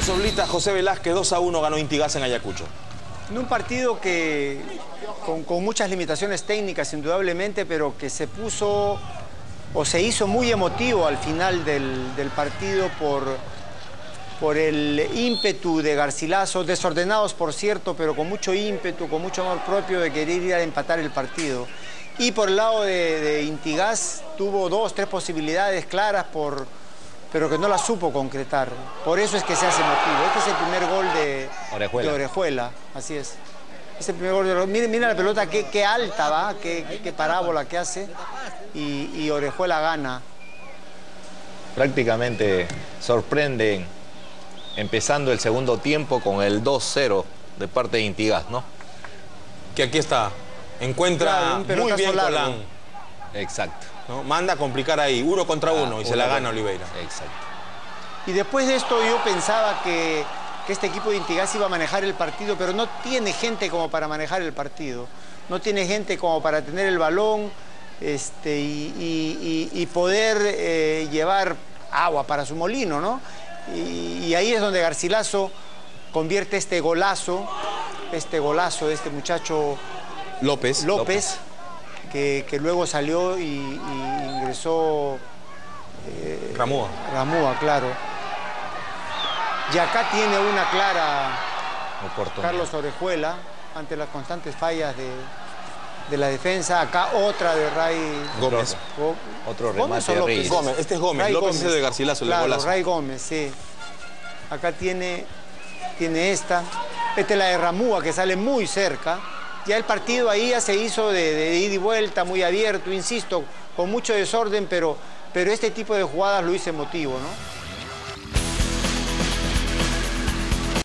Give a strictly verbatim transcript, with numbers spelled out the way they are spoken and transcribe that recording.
Oblita, José Velázquez, dos a uno ganó Intigas en Ayacucho. En un partido que con, con muchas limitaciones técnicas, indudablemente, pero que se puso o se hizo muy emotivo al final del, del partido por, por el ímpetu de Garcilaso, desordenados por cierto, pero con mucho ímpetu, con mucho amor propio de querer ir a empatar el partido. Y por el lado de, de Intigas tuvo dos, tres posibilidades claras, por, pero que no las supo concretar. Por eso es que se hace emotivo. Este es el primer gol de Orejuela. De Orejuela, así es. Es el primer gol de Orejuela. Mira, mira la pelota, qué, qué alta va, qué, qué parábola que hace. Y, y Orejuela gana. Prácticamente sorprenden empezando el segundo tiempo con el dos cero de parte de Intigas, ¿no? Que aquí está. Encuentra claro, muy bien largo. Colán. Exacto. ¿No? Manda a complicar ahí, uno contra uno, ah, y uno se la gana Oliveira. Exacto. Y después de esto yo pensaba que, que este equipo de Intigas iba a manejar el partido, pero no tiene gente como para manejar el partido. No tiene gente como para tener el balón este, y, y, y, y poder eh, llevar agua para su molino, ¿no? Y, y ahí es donde Garcilaso convierte este golazo, este golazo de este muchacho López. López, López. Que, que luego salió y, y ingresó eh, Ramúa. Ramúa, claro. Y acá tiene una clara Carlos Orejuela ante las constantes fallas de, de la defensa. Acá otra de Ray Gómez. Go, Otro remate de Gómez. Gómez. Este es Gómez. Ray López Gómez. es de Garcilaso. Claro, el golazo. Ray Gómez, sí. Acá tiene, tiene esta. Esta es la de Ramúa que sale muy cerca. Ya el partido ahí ya se hizo de, de ida y vuelta, muy abierto, insisto, con mucho desorden, pero, pero este tipo de jugadas lo hizo emotivo, ¿no?